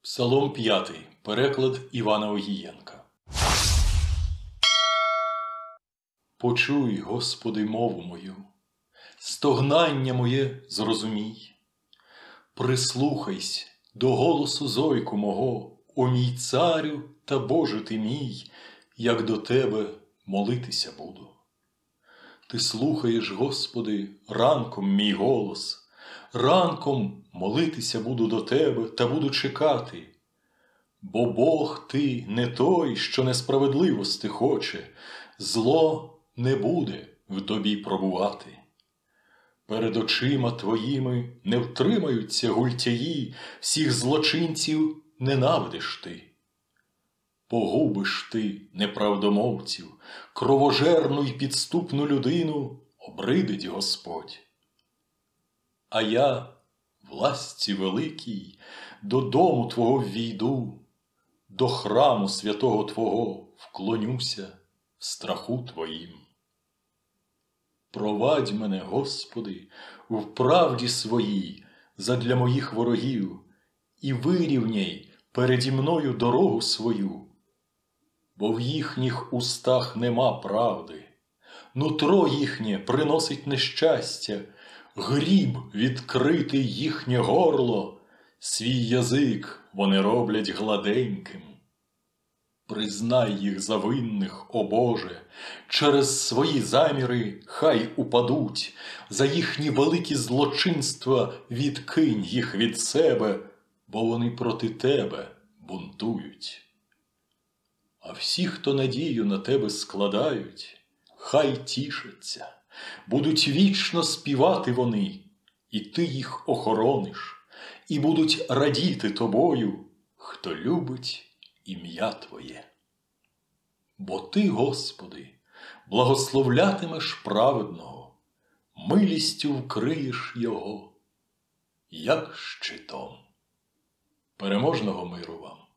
Псалом 5. Переклад Івана Огієнка. Почуй, Господи, мову мою, стогнання моє зрозумій. Прислухайся до голосу зойку мого, о мій царю та Боже ти мій, як до Тебе молитися буду. Ти слухаєш, Господи, ранком мій голос, ранком молитися буду до Тебе та буду чекати. Бо Бог ти не той, що несправедливости хоче, зло не буде в Тобі пробувати. Перед очима Твоїми не втримаються гультяї, всіх злочинців ненавидиш Ти. Погубиш Ти неправдомовців, кровожерну й підступну людину обридить Господь. А я, власті великій, додому Твого ввійду, до храму святого Твого вклонюся в страху Твоїм. Провадь мене, Господи, в правді своїй задля моїх ворогів і вирівняй переді мною дорогу свою, бо в їхніх устах нема правди, нутро їхнє приносить нещастя, гріб відкритий їхнє горло, свій язик вони роблять гладеньким. Признай їх за винних, о Боже, через свої заміри хай упадуть, за їхні великі злочинства відкинь їх від себе, бо вони проти Тебе бунтують. А всі, хто надію на Тебе складають, хай тішаться, будуть вічно співати вони, і Ти їх охорониш, і будуть радіти Тобою, хто любить ім'я Твоє. Бо Ти, Господи, благословлятимеш праведного, милістю вкриєш його, як щитом. Переможного миру вам!